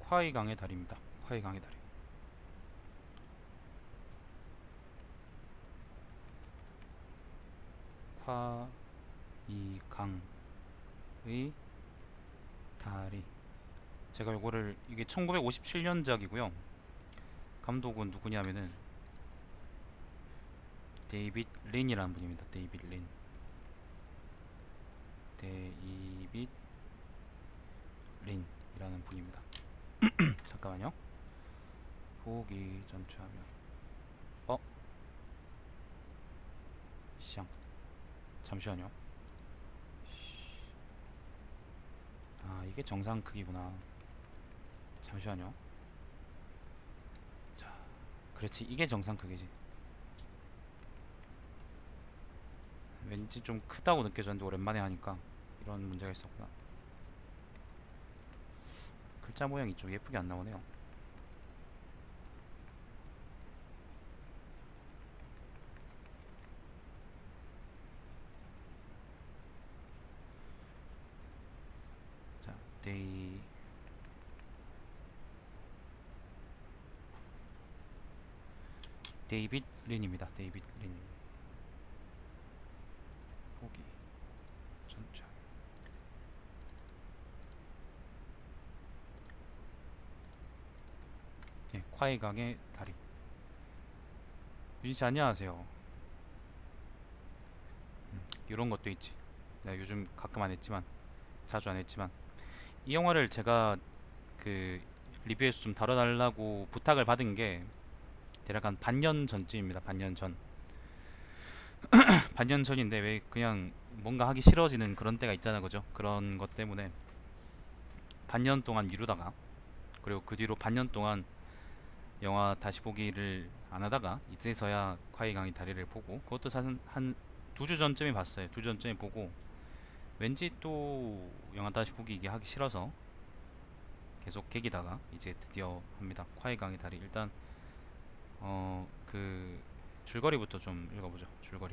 콰이강의 다리입니다. 콰이강의 다리. 콰이강의 다리. 제가 요거를, 이게 1957년작이고요 감독은 누구냐면은 데이빗 린이라는 분입니다. 데이빗 린. 데이빗 린이라는 분입니다. 잠깐만요. 보기 전투하면 시장. 잠시만요. 아, 이게 정상 크기구나. 잠시만요. 자, 그렇지, 이게 정상 크기지. 왠지 좀 크다고 느껴졌는데 오랜만에 하니까 이런 문제가 있었구나. 글자 모양이 좀 예쁘게 안 나오네요. 자, 데이빗 린입니다. 데이빗 린. 보기 전차. 네, 콰이강의 다리. 유진씨 안녕하세요. 이런 것도 있지. 내가 요즘 가끔 안 했지만, 자주 안 했지만, 이 영화를 제가 그 리뷰에서 좀 다뤄달라고 부탁을 받은 게 대략 한 반년 전쯤입니다. 반년 전. 반년 전인데 왜 그냥 뭔가 하기 싫어지는 그런 때가 있잖아, 그죠? 그런 것 때문에 반년 동안 미루다가, 그리고 그 뒤로 반년 동안 영화 다시 보기를 안 하다가 이제서야 콰이강의 다리를 보고, 그것도 사실 한 2주 전쯤에 봤어요. 2주 전쯤에 보고 왠지 또 영화 다시 보기 이게 하기 싫어서 계속 계기다가 이제 드디어 합니다. 콰이강의 다리. 일단 그 줄거리부터 좀 읽어보죠. 줄거리.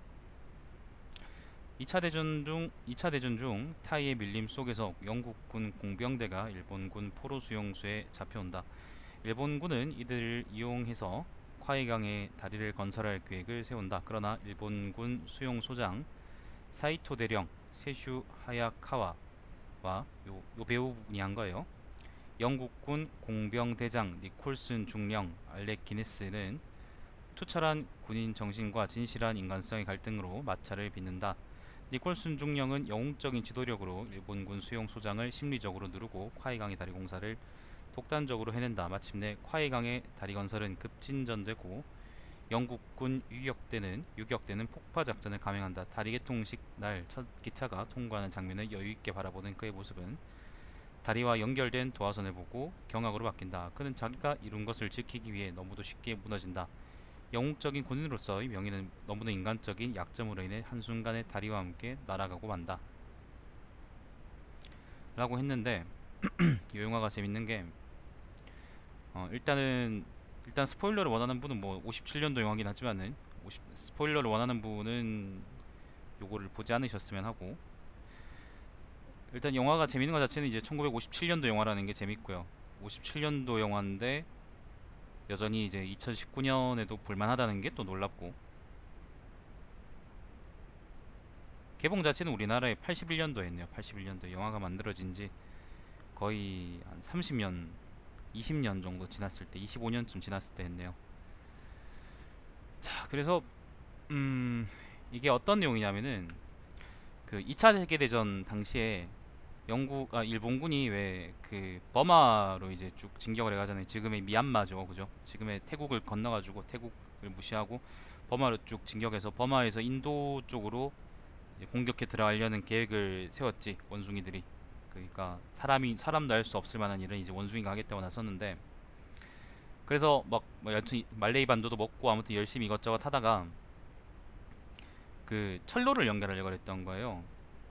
2차 대전 중 타이의 밀림 속에서 영국군 공병대가 일본군 포로 수용소에 잡혀온다. 일본군은 이들을 이용해서 콰이강의 다리를 건설할 계획을 세운다. 그러나 일본군 수용소장 사이토 대령 세슈 하야카와와 요 배우분이 한 거예요. 영국군 공병대장 니콜슨 중령 알렉 기네스는 투철한 군인 정신과 진실한 인간성의 갈등으로 마찰을 빚는다. 니콜슨 중령은 영웅적인 지도력으로 일본군 수용소장을 심리적으로 누르고 콰이강의 다리 공사를 독단적으로 해낸다. 마침내 콰이강의 다리 건설은 급진전되고 영국군 유격대는 폭파작전을 감행한다. 다리 개통식 날 첫 기차가 통과하는 장면을 여유있게 바라보는 그의 모습은 다리와 연결된 도화선을 보고 경악으로 바뀐다. 그는 자기가 이룬 것을 지키기 위해 너무도 쉽게 무너진다. 영웅적인 군인으로서의 명예는 너무나 인간적인 약점으로 인해 한순간에 다리와 함께 날아가고 만다. 라고 했는데 이 영화가 재밌는 게 일단 스포일러를 원하는 분은 뭐 57년도 영화긴 하지만은 스포일러를 원하는 분은 요거를 보지 않으셨으면 하고, 일단 영화가 재밌는 것 자체는 이제 1957년도 영화라는 게 재밌고요. 57년도 영화인데 여전히 이제 2019년에도 볼만하다는 게 또 놀랍고, 개봉 자체는 우리나라에 81년도에 했네요. 81년도에 영화가 만들어진 지 거의 한 30년 20년 정도 지났을 때, 25년쯤 지났을 때 했네요. 자, 그래서 이게 어떤 내용이냐면은 그 2차 세계대전 당시에 일본군이 왜 그 버마로 이제 쭉 진격을 해가잖아요. 지금의 미얀마죠, 그죠? 지금의 태국을 건너가지고 태국을 무시하고 버마로 쭉 진격해서 버마에서 인도 쪽으로 이제 공격해 들어가려는 계획을 세웠지, 원숭이들이. 그러니까 사람도 할 수 없을 만한 일은 이제 원숭이가 하겠다고 나섰는데, 그래서 뭐 여튼 말레이 반도도 먹고 아무튼 열심히 이것저것 하다가 그 철로를 연결하려고 했던 거예요.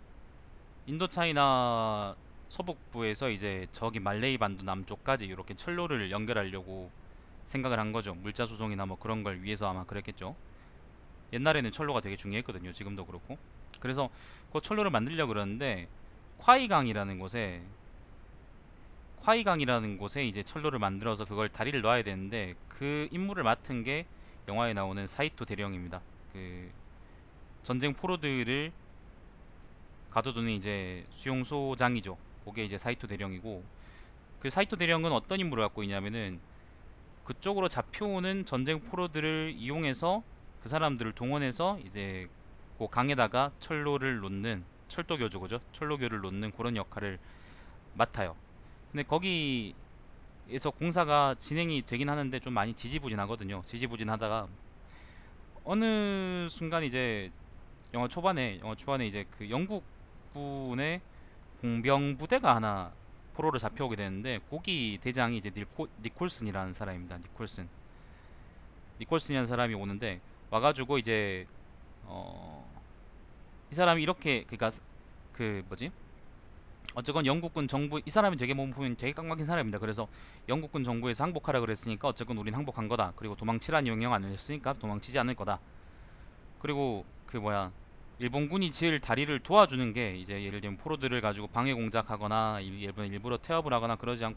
인도차이나 서북부에서 이제 저기 말레이 반도 남쪽까지 이렇게 철로를 연결하려고 생각을 한 거죠. 물자 수송이나 뭐 그런 걸 위해서 아마 그랬겠죠. 옛날에는 철로가 되게 중요했거든요. 지금도 그렇고. 그래서 그 철로를 만들려고 그러는데 콰이강이라는 곳에 콰이강이라는 곳에 이제 철로를 만들어서 그걸 다리를 놔야 되는데 그 임무를 맡은 게 영화에 나오는 사이토 대령입니다. 그 전쟁 포로들을 가둬두는 이제 수용소장이죠. 그게 이제 사이토 대령이고, 그 사이토 대령은 어떤 임무를 갖고 있냐면은 그쪽으로 잡혀오는 전쟁 포로들을 이용해서 그 사람들을 동원해서 이제 그 강에다가 철로를 놓는 철도교죠, 그죠? 철로교를 놓는 그런 역할을 맡아요. 근데 거기에서 공사가 진행이 되긴 하는데 좀 많이 지지부진하거든요. 지지부진하다가 어느 순간 이제 영화 초반에 이제 그 영국군의 공병 부대가 하나 포로로 잡혀오게 되는데, 거기 대장이 이제 니콜슨이라는 사람입니다. 니콜슨이라는 사람이 오는데, 와가지고 이제 이 사람이 이렇게, 그니까 그 뭐지, 어쨌건 영국군 정부, 이 사람이 되게 보면 되게 깡막힌 사람입니다. 그래서 영국군 정부에서 항복하라 그랬으니까 어쨌건 우린 항복한 거다. 그리고 도망치라는 명령 안 했으니까 도망치지 않을 거다. 그리고 그 뭐야, 일본군이 지을 다리를 도와주는 게 이제 예를 들면 포로들을 가지고 방해 공작하거나 일부러 태업을 하거나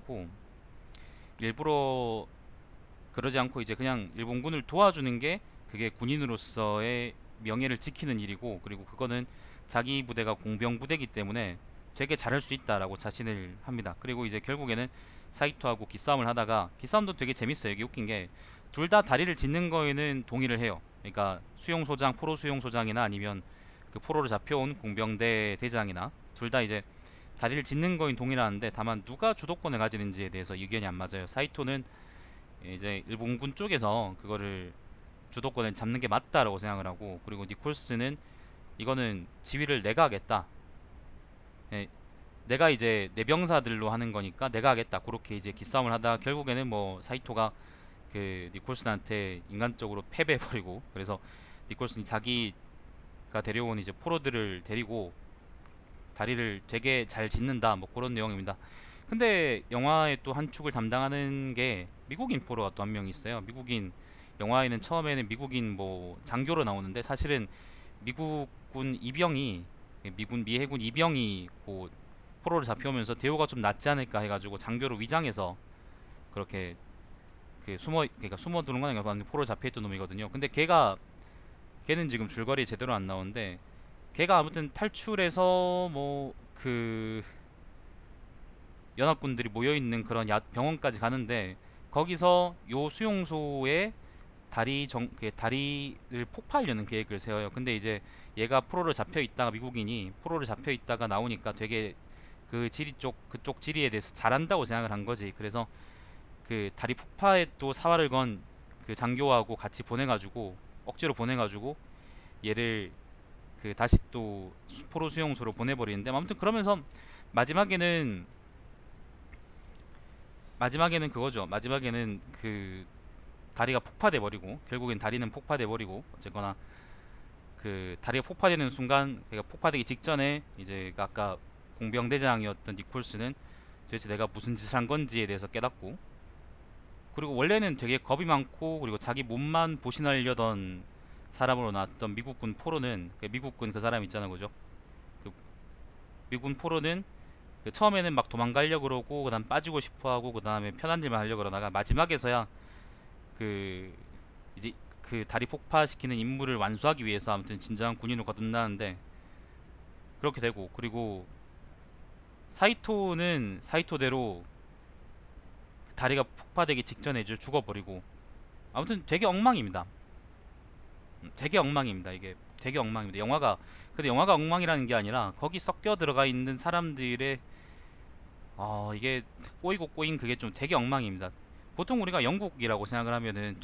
일부러 그러지 않고 이제 그냥 일본군을 도와주는 게 그게 군인으로서의 명예를 지키는 일이고, 그리고 그거는 자기 부대가 공병 부대이기 때문에 되게 잘할 수 있다라고 자신을 합니다. 그리고 이제 결국에는 사이토하고 기싸움을 하다가, 기싸움도 되게 재밌어요. 이게 웃긴 게 둘 다 다리를 짓는 거에는 동의를 해요. 그러니까 수용소장, 포로 수용소장이나 아니면 그 포로로 잡혀온 공병대 대장이나 둘 다 이제 다리를 짓는 거인 동의를 하는데, 다만 누가 주도권을 가지는지에 대해서 의견이 안 맞아요. 사이토는 이제 일본군 쪽에서 그거를 주도권을 잡는 게 맞다라고 생각을 하고, 그리고 니콜스는 이거는 지휘를 내가 하겠다. 예, 내가 이제 내 병사들로 하는 거니까 내가 하겠다. 그렇게 이제 기싸움을 하다 결국에는 뭐 사이토가 그 니콜슨한테 인간적으로 패배해버리고, 그래서 니콜슨이 자기가 데려온 이제 포로들을 데리고 다리를 되게 잘 짓는다, 뭐 그런 내용입니다. 근데 영화의 또 한 축을 담당하는 게 미국인 포로가 또 한 명 있어요. 영화에는 처음에는 미국인 뭐 장교로 나오는데, 사실은 미국군 이병이 미해군 이병이 그 포로를 잡혀오면서 대우가 좀 낫지 않을까 해가지고 장교로 위장해서 그렇게 그러니까 숨어두는 건 아니고 포로를 잡혀있던 놈이거든요. 근데 걔는 지금 줄거리에 제대로 안 나오는데, 걔가 아무튼 탈출해서 뭐 그 연합군들이 모여있는 그런 병원까지 가는데, 거기서 요 수용소에 그 다리를 폭파하려는 계획을 세워요. 근데 이제 얘가 미국인이 포로를 잡혀 있다가 나오니까 되게 그쪽 지리에 대해서 잘한다고 생각을 한 거지. 그래서 그 다리 폭파에 또 사활을 건 그 장교하고 같이 억지로 보내가지고 얘를 그 다시 또 포로 수용소로 보내버리는데, 아무튼 그러면서 마지막에는 그거죠. 마지막에는 그 다리가 폭파돼 버리고, 결국엔 다리는 폭파돼 버리고, 어쨌거나 그 다리가 폭파되는 순간, 그러니까 폭파되기 직전에 이제 그 아까 공병대장이었던 니콜스는 도대체 내가 무슨 짓을 한 건지에 대해서 깨닫고, 그리고 원래는 되게 겁이 많고 그리고 자기 몸만 보신하려던 사람으로 나왔던 미국군 포로는, 미국군 그 사람 있잖아, 그죠? 그 미군 포로는 그 처음에는 막 도망가려고 그러고, 그 다음 빠지고 싶어하고, 그 다음에 편한 일만 하려고 그러다가 마지막에서야 그 이제 그 다리 폭파시키는 임무를 완수하기 위해서 아무튼 진정한 군인으로 거듭나는데 그렇게 되고, 그리고 사이토는 사이토대로 다리가 폭파되기 직전에 이제 죽어버리고, 아무튼 되게 엉망입니다. 되게 엉망입니다. 이게 되게 엉망입니다. 근데 영화가 엉망이라는 게 아니라 거기 섞여 들어가 있는 사람들의 이게 꼬이고 꼬인 그게 좀 되게 엉망입니다. 보통 우리가 영국이라고 생각을 하면은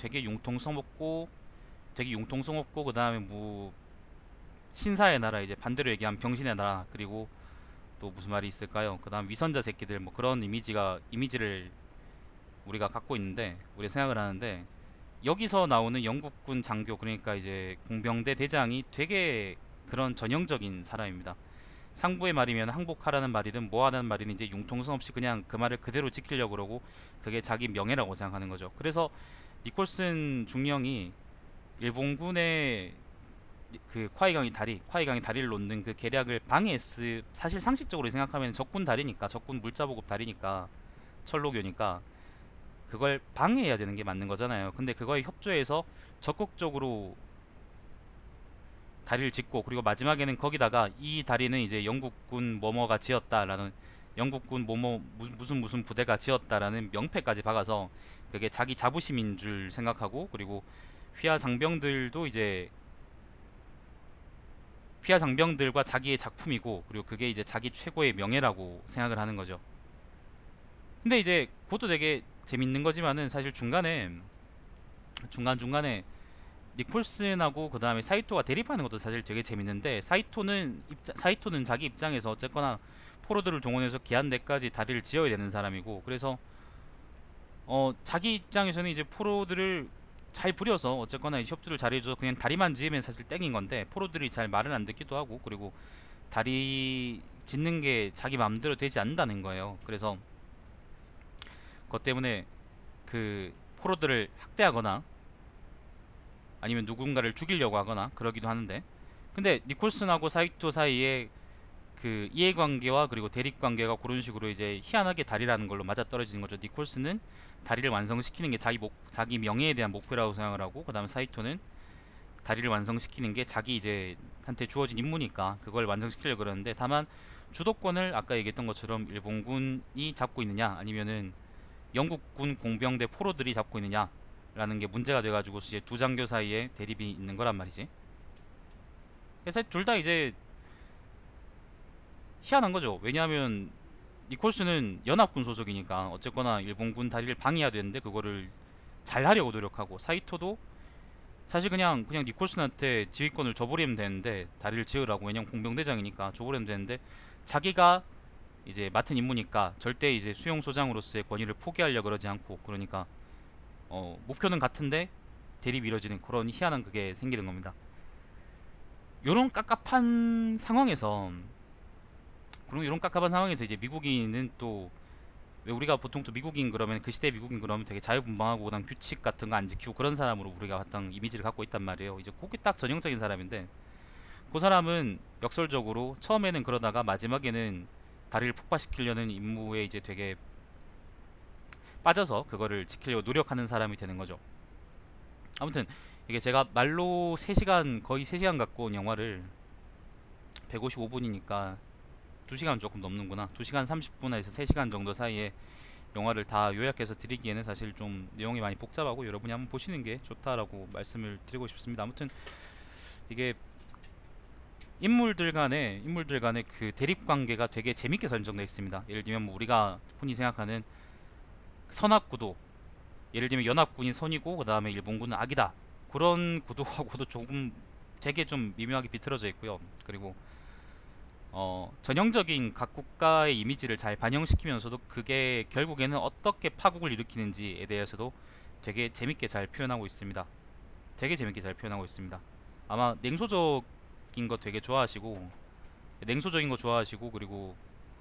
되게 융통성 없고 그 다음에 뭐 신사의 나라, 이제 반대로 얘기하면 병신의 나라, 그리고 또 무슨 말이 있을까요? 그 다음 위선자 새끼들, 뭐 그런 이미지를 우리가 갖고 있는데, 우리가 생각을 하는데, 여기서 나오는 영국군 장교, 그러니까 이제 공병대 대장이 되게 그런 전형적인 사람입니다. 상부의 말이면 항복하라는 말이든 뭐 하라는 말이든 이제 융통성 없이 그냥 그 말을 그대로 지키려고 그러고, 그게 자기 명예라고 생각하는 거죠. 그래서 니콜슨 중령이 일본군의 그 콰이강이 다리를 놓는 그 계략을 사실 상식적으로 생각하면 적군 물자 보급 다리니까 철로교니까 그걸 방해해야 되는 게 맞는 거잖아요. 근데 그거에 협조해서 적극적으로 다리를 짓고, 그리고 마지막에는 거기다가 이 다리는 이제 영국군 뭐뭐가 지었다라는, 영국군 뭐뭐 무슨 부대가 지었다라는 명패까지 박아서 그게 자기 자부심인 줄 생각하고, 그리고 휘하 장병들도 이제 휘하 장병들과 자기의 작품이고, 그리고 그게 이제 자기 최고의 명예라고 생각을 하는 거죠. 근데 이제 그것도 되게 재밌는 거지만은 사실 중간중간에 니콜슨하고 그 다음에 사이토가 대립하는 것도 사실 되게 재밌는데, 사이토는 자기 입장에서 어쨌거나 포로들을 동원해서 기한대까지 다리를 지어야 되는 사람이고, 그래서 자기 입장에서는 이제 포로들을 잘 부려서 어쨌거나 협조를 잘해줘서 그냥 다리만 지으면 사실 땡인 건데, 포로들이 잘 말을 안 듣기도 하고, 그리고 다리 짓는 게 자기 마음대로 되지 않는다는 거예요. 그래서 그것 때문에 그 포로들을 학대하거나 아니면 누군가를 죽이려고 하거나 그러기도 하는데, 근데 니콜슨하고 사이토 사이에 그 이해관계와 그리고 대립관계가 그런 식으로 이제 희한하게 다리라는 걸로 맞아떨어지는 거죠. 니콜슨은 다리를 완성시키는 게 자기 명예에 대한 목표라고 생각을 하고, 그 다음에 사이토는 다리를 완성시키는 게 자기 이제 한테 주어진 임무니까 그걸 완성시키려고 그러는데, 다만 주도권을 아까 얘기했던 것처럼 일본군이 잡고 있느냐 아니면은 영국군 공병대 포로들이 잡고 있느냐라는 게 문제가 돼가지고 이제 두 장교 사이에 대립이 있는 거란 말이지. 그래서 둘 다 이제 희한한 거죠. 왜냐하면 니콜스는 연합군 소속이니까 어쨌거나 일본군 다리를 방해해야 되는데 그거를 잘 하려고 노력하고, 사이토도 사실 그냥 니콜슨한테 지휘권을 줘버리면 되는데, 다리를 지으라고, 왜냐면 공병대장이니까 줘버리면 되는데, 자기가 이제 맡은 임무니까 절대 이제 수용소장으로서의 권위를 포기하려 그러지 않고, 그러니까 목표는 같은데 대립이 이뤄지는 그런 희한한 그게 생기는 겁니다. 요런 깝깝한 상황에서 그럼 이런 깝깝한 상황에서 이제 미국인은 또, 왜 우리가 보통 또 미국인 그러면, 그 시대 미국인 그러면 되게 자유분방하고 그다음 규칙 같은 거 안 지키고 그런 사람으로 우리가 어떤 이미지를 갖고 있단 말이에요. 이제 그게 딱 전형적인 사람인데, 그 사람은 역설적으로 처음에는 그러다가 마지막에는 다리를 폭파시키려는 임무에 이제 되게 빠져서 그거를 지키려고 노력하는 사람이 되는 거죠. 아무튼 이게 제가 말로 3시간, 거의 3시간 갖고 온 영화를 155분이니까 2시간 조금 넘는구나. 2시간 30분에서 3시간 정도 사이에 영화를 다 요약해서 드리기에는 사실 좀 내용이 많이 복잡하고 여러분이 한번 보시는 게 좋다라고 말씀을 드리고 싶습니다. 아무튼 이게 인물들 간의 그 대립 관계가 되게 재밌게 설정되어 있습니다. 예를 들면 뭐 우리가 흔히 생각하는 선악구도, 예를 들면 연합군이 선이고 그 다음에 일본군은 악이다, 그런 구도하고도 조금 되게 좀 미묘하게 비틀어져 있고요. 그리고 전형적인 각 국가의 이미지를 잘 반영시키면서도 그게 결국에는 어떻게 파국을 일으키는지에 대해서도 되게 재밌게 잘 표현하고 있습니다. 되게 재밌게 잘 표현하고 있습니다. 아마 냉소적인 거 좋아하시고 그리고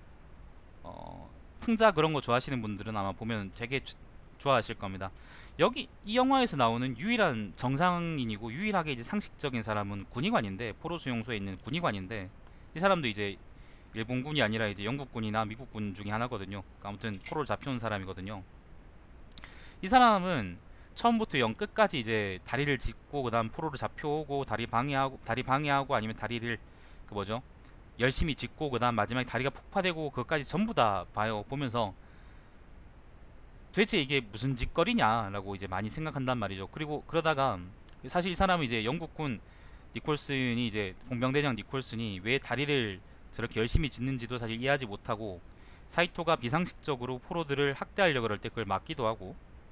풍자 그런 거 좋아하시는 분들은 아마 보면 되게 좋아하실 겁니다. 여기 이 영화에서 나오는 유일한 정상인이고 유일하게 이제 상식적인 사람은 군의관인데, 포로 수용소에 있는 군의관인데, 이 사람도 이제 일본군이 아니라 이제 영국군이나 미국군 중에 하나거든요. 그러니까 아무튼 포로를 잡혀온 사람이거든요. 이 사람은 처음부터 영 끝까지 이제 다리를 짓고 그다음 포로를 잡혀오고 다리 방해하고 아니면 다리를 그 뭐죠? 열심히 짓고 그다음 마지막에 다리가 폭파되고 그것까지 전부 다 봐요. 보면서 도대체 이게 무슨 짓거리냐라고 이제 많이 생각한단 말이죠. 그리고 그러다가 사실 이 사람은 이제 영국군 니콜슨이 이제 공병대장 니콜슨이 왜 다리를 저렇게 열심히 짓는지도 사실 이해하지 못하고, 사이토가 비상식적으로 포로들을 학대하려고 그럴 때 그걸 막기도 하고,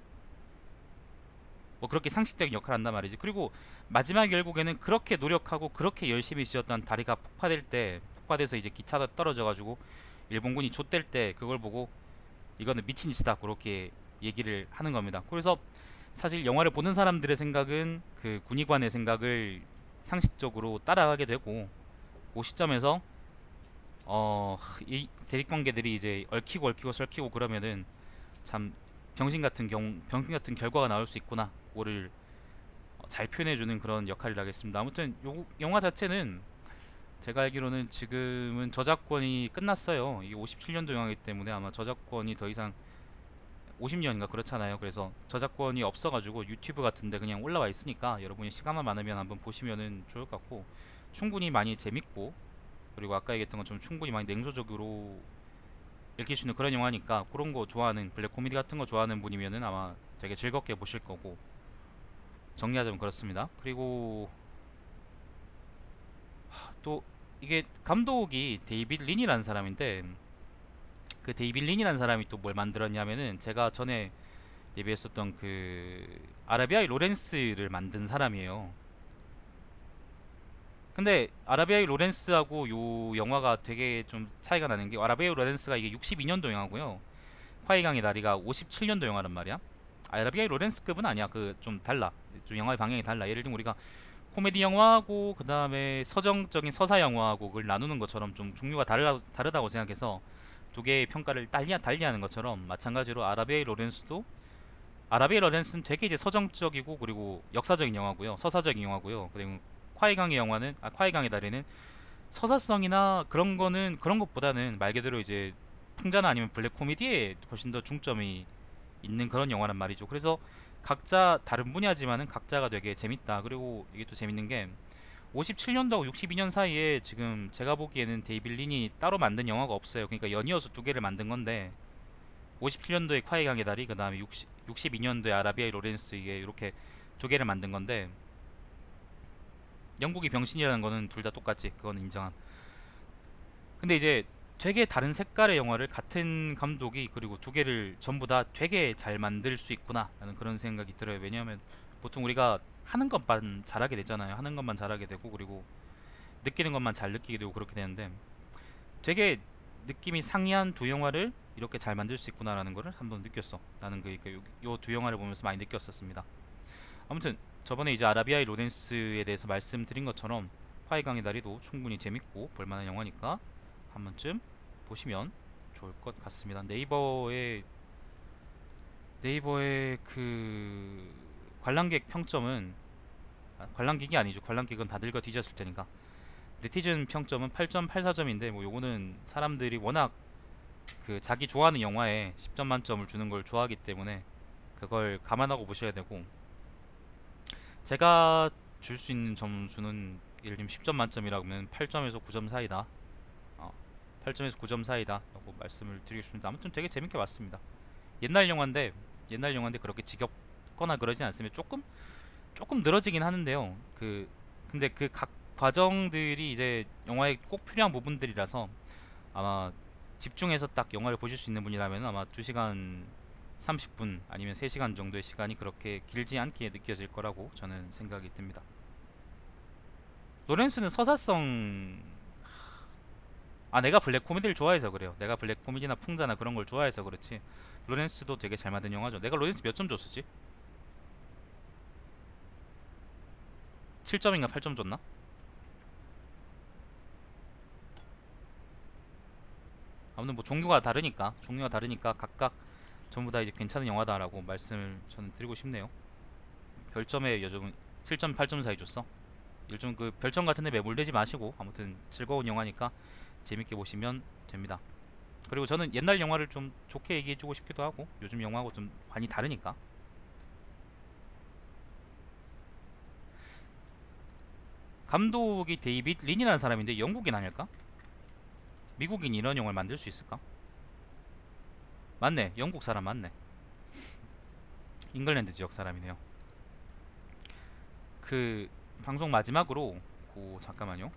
뭐 그렇게 상식적인 역할을 한단 말이지. 그리고 마지막 결국에는 그렇게 노력하고 그렇게 열심히 지었던 다리가 폭파돼서 이제 기차가 떨어져가지고 일본군이 좆될 때 그걸 보고 이거는 미친 짓이다 그렇게 얘기를 하는 겁니다. 그래서 사실 영화를 보는 사람들의 생각은 그 군의관의 생각을 상식적으로 따라가게 되고, 그 시점에서 이 대립관계들이 이제 얽히고 설키고 그러면은 참 병신 같은 결과가 나올 수 있구나, 그거를 잘 표현해주는 그런 역할을 하겠습니다. 아무튼 요 영화 자체는 제가 알기로는 지금은 저작권이 끝났어요. 이게 57년도 영화이기 때문에 아마 저작권이 더 이상 50년인가 그렇잖아요. 그래서 저작권이 없어가지고 유튜브 같은데 그냥 올라와 있으니까 여러분이 시간만 많으면 한번 보시면은 좋을 것 같고, 충분히 많이 재밌고, 그리고 아까 얘기했던 것처럼 충분히 많이 냉소적으로 읽힐 수 있는 그런 영화니까, 그런 거 좋아하는 블랙 코미디 같은 거 좋아하는 분이면은 아마 되게 즐겁게 보실 거고, 정리하자면 그렇습니다. 그리고 또 이게 감독이 데이빗 린이라는 사람인데, 그 데이빗 린이라는 사람이 또 뭘 만들었냐면은 제가 전에 리뷰했었던 그 아라비아의 로렌스를 만든 사람이에요. 근데 아라비아의 로렌스하고 요 영화가 되게 좀 차이가 나는 게, 아라비아의 로렌스가 이게 62년도 영화고요, 화이강의 다리가 57년도 영화란 말이야. 아라비아의 로렌스급은 아니야. 그 좀 달라. 좀 영화의 방향이 달라. 예를 들면 우리가 코미디 영화하고 그 다음에 서정적인 서사 영화하고 그걸 나누는 것처럼 좀 종류가 다르다고 생각해서 두 개의 평가를 달리하는 것처럼, 마찬가지로 아라비아의 로렌스는 되게 이제 서정적이고 그리고 역사적인 영화고요, 서사적인 영화고요. 그리고 콰이강의 다리는 서사성이나 그런 거는, 그런 것보다는 말 그대로 이제 풍자나 아니면 블랙 코미디에 훨씬 더 중점이 있는 그런 영화란 말이죠. 그래서 각자 다른 분야지만은 각자가 되게 재밌다. 그리고 이게 또 재밌는 게 57년도하고 62년 사이에 지금 제가 보기에는 데이빌 린이 따로 만든 영화가 없어요. 그러니까 연이어서 두 개를 만든 건데, 57년도에 콰이강의 다리, 그 다음에 62년도에 아라비아의 로렌스, 이게 이렇게 두 개를 만든 건데, 영국이 병신이라는 거는 둘 다 똑같지. 그건 인정한. 근데 이제 되게 다른 색깔의 영화를 같은 감독이 그리고 두 개를 전부 다 되게 잘 만들 수 있구나 라는 그런 생각이 들어요. 왜냐하면 보통 우리가 하는 것만 잘하게 되잖아요. 하는 것만 잘하게 되고, 그리고 느끼는 것만 잘 느끼게 되고 그렇게 되는데, 되게 느낌이 상이한 두 영화를 이렇게 잘 만들 수 있구나라는 거를 한번 느꼈어. 나는 요 두 영화를 보면서 많이 느꼈었습니다. 아무튼 저번에 이제 아라비아의 로렌스에 대해서 말씀드린 것처럼 화이강의 다리도 충분히 재밌고 볼만한 영화니까 한 번쯤 보시면 좋을 것 같습니다. 네이버의 그 관람객 평점은, 관람객이 아니죠. 관람객은 다 늙어 뒤졌을 테니까. 네티즌 평점은 8.84점인데, 뭐 요거는 사람들이 워낙 그 자기 좋아하는 영화에 10점 만점을 주는 걸 좋아하기 때문에 그걸 감안하고 보셔야 되고, 제가 줄 수 있는 점수는 예를 들면 10점 만점이라고 하면 8점에서 9점 사이다. 8점에서 9점 사이다 라고 말씀을 드리겠습니다. 아무튼 되게 재밌게 봤습니다. 옛날 영화인데 그렇게 지겹거나 그러진 않습니다. 조금 늘어지긴 하는데요. 근데 그 각 과정들이 이제 영화에 꼭 필요한 부분들이라서, 아마 집중해서 딱 영화를 보실 수 있는 분이라면 아마 2시간 30분 아니면 3시간 정도의 시간이 그렇게 길지 않게 느껴질 거라고 저는 생각이 듭니다. 로렌스는 서사성, 내가 블랙 코미디를 좋아해서 그래요. 내가 블랙 코미디나 풍자나 그런 걸 좋아해서 그렇지, 로렌스도 되게 잘 만든 영화죠. 내가 로렌스 몇 점 줬었지? 7점인가 8점 줬나? 아무튼 뭐 종류가 다르니까 각각 전부 다 이제 괜찮은 영화다라고 말씀을 저는 드리고 싶네요. 별점에 요즘은 7점 8점 사이 줬어. 요즘 그 별점 같은데 매몰되지 마시고 아무튼 즐거운 영화니까 재밌게 보시면 됩니다. 그리고 저는 옛날 영화를 좀 좋게 얘기해주고 싶기도 하고, 요즘 영화하고 좀 많이 다르니까. 감독이 데이빗 린이라는 사람인데 영국인 아닐까? 미국인이 이런 영화를 만들 수 있을까? 맞네, 영국 사람 맞네. 잉글랜드 지역 사람이네요. 그 방송 마지막으로 잠깐만요.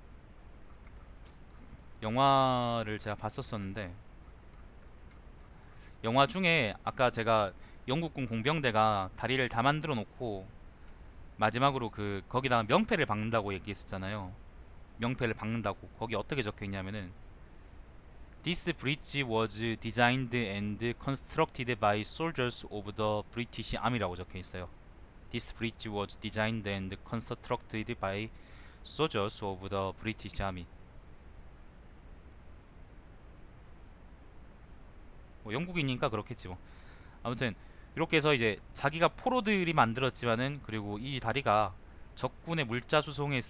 영화를 제가 봤었었는데, 영화 중에 아까 제가 영국군 공병대가 다리를 다 만들어 놓고 마지막으로 거기다가 명패를 박는다고 얘기했었잖아요. 명패를 박는다고 거기 어떻게 적혀 있냐면은 This bridge was designed and constructed by soldiers of the British Army라고 적혀 있어요. This bridge was designed and constructed by soldiers of the British Army. 뭐 영국이니까 그렇겠지 뭐. 아무튼 이렇게 해서 이제 자기가 포로들이 만들었지만은, 그리고 이 다리가 적군의 물자 수송에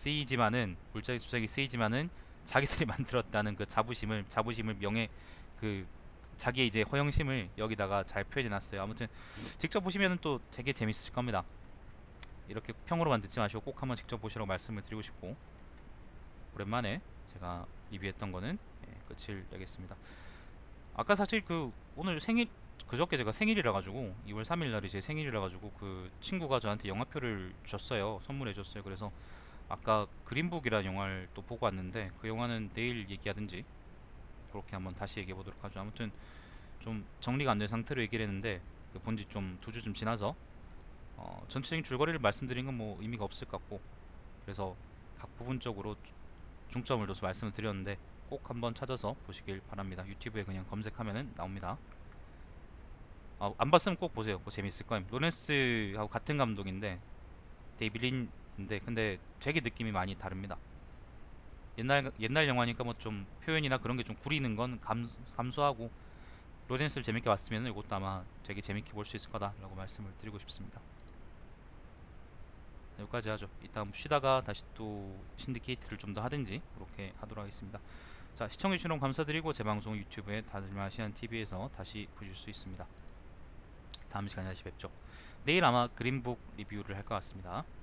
쓰이지만은 자기들이 만들었다는 그 자부심을 명예, 그 자기의 이제 허영심을 여기다가 잘 표현해놨어요. 아무튼 직접 보시면은 또 되게 재밌으실 겁니다. 이렇게 평으로만 듣지 마시고 꼭 한번 직접 보시라고 말씀을 드리고 싶고, 오랜만에 제가 리뷰했던 거는 끝을 내겠습니다. 아까 사실 그 오늘 생일, 그저께 제가 생일이라 가지고 2월 3일 날이 제 생일이라 가지고 그 친구가 저한테 영화표를 줬어요. 선물해 줬어요. 그래서 아까 그린북이라는 영화를 또 보고 왔는데, 그 영화는 내일 얘기하든지 그렇게 한번 다시 얘기해 보도록 하죠. 아무튼 좀 정리가 안 된 상태로 얘기를 했는데, 그 본지 좀 2주쯤 지나서 전체적인 줄거리를 말씀드린 건 뭐 의미가 없을 것 같고, 그래서 각 부분적으로 중점을 둬서 말씀을 드렸는데 꼭 한번 찾아서 보시길 바랍니다. 유튜브에 그냥 검색하면은 나옵니다. 안 봤으면 꼭 보세요. 그거 재밌을 거예요. 로렌스하고 같은 감독인데, 데이비 린인데 근데 되게 느낌이 많이 다릅니다. 옛날 영화니까 뭐 좀 표현이나 그런 게 좀 구리는 건 감수하고, 로렌스를 재밌게 봤으면 이것도 아마 되게 재밌게 볼 수 있을 거다라고 말씀을 드리고 싶습니다. 여기까지 하죠. 이따 쉬다가 다시 또 신디케이트를 좀 더 하든지 그렇게 하도록 하겠습니다. 자, 시청해주시면 감사드리고, 제 방송 유튜브에 다들마시안 TV에서 다시 보실 수 있습니다. 다음 시간에 다시 뵙죠. 내일 아마 그린북 리뷰를 할 것 같습니다.